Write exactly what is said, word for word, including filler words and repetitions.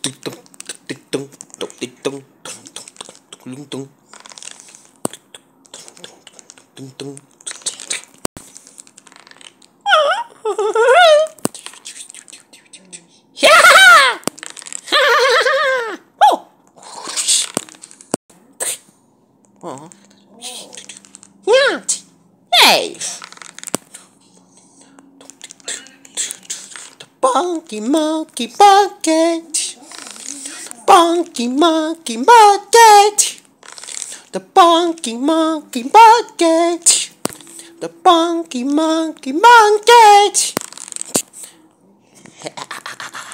Oh. Yeah. Hey. The Bonky monkey bucket. Bonky monkey bucket. The bonky monkey bucket. The bonky monkey bucket.